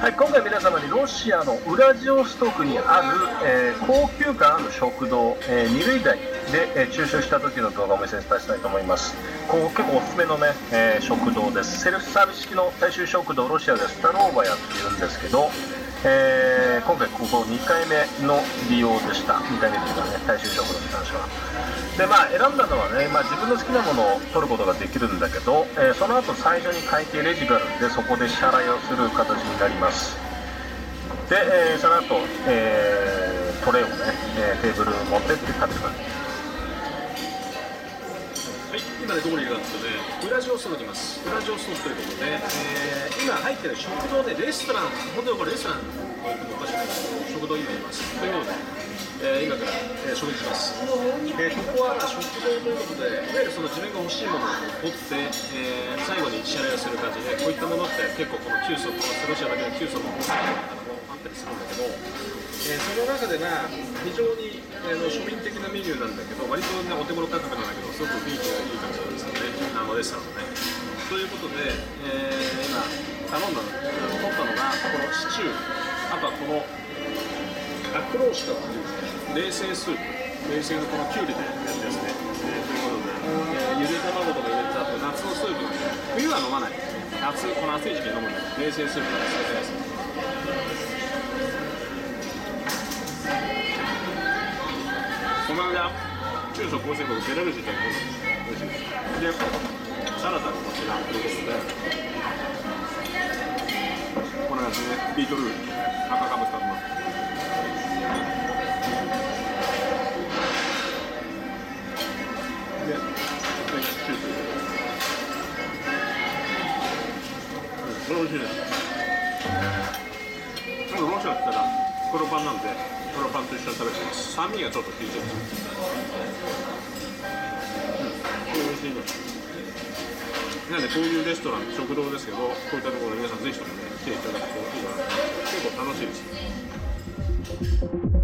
はい、今回皆様にロシアのウラジオストクにある、高級感ある食堂、2類台で、昼食した時の動画をお見せしたいと思います。結構おすすめのね、食堂です。セルフサービス式の大衆食堂、ロシアでスタローバヤっていうんですけど、今回ここ2回目の利用でした。2回目というかね、大衆食堂に関しては。で、選んだのはね、自分の好きなものを取ることができるんだけど、その後最初に会計レジがあるんで、そこで支払いをする形になります。で、その後、トレイをね、テーブル持ってって食べる感じ。 はい、今ね、どこにいるかというとね、ウラジオストクにいます。ウラジオストクということで、今入ってる食堂でレストラン、本当にこれレストランと言ってもおかしくないんですけど、食堂今います。ということで、今から、食事します。ここは食堂ということで、いわゆるその自分が欲しいものを取って、最後に支払いをする感じで、こういったものって結構この9層、ロシアだけの9層のもあったりするんだけど、その中で非常に庶民的なメニューなんだけど、割と、ね、お手頃価格なんだけど、すごく雰囲気がいい感じなんですよね、レストランのね。ということで、今、取ったのが、このシチュー、あとはこのアクローシカという冷製スープ、冷製のこのキュウリでやってですね、ということで、ゆで卵とか入れた後、夏のスープなんで、冬は飲まない、この暑い時期に飲むんで、冷製スープが使ってます。この間、中小構成国ベラルーシ行ったら美味しいです。で、サラダがこちらですね。こんな感じで、ビートルー赤かぶ使ってます。で、シュープ。これ美味しいです。ロシアって言ったら黒パンなんで、黒パンと一緒に食べてます。酸味がちょっと効いてる。これ美味しいね。なんでこういうレストラン、食堂ですけど、こういったところで皆さんぜひともね、来ていただくといいかな。結構楽しいです。